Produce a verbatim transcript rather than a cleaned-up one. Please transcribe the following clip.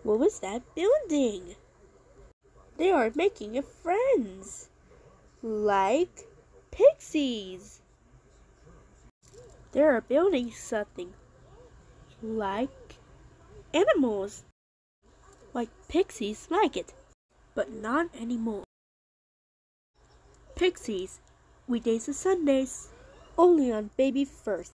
What was that building? They are making friends, like pixies. They are building something, like animals, like pixies like it, but not anymore. Pixies, weekdays and Sundays, only on BabyFirst.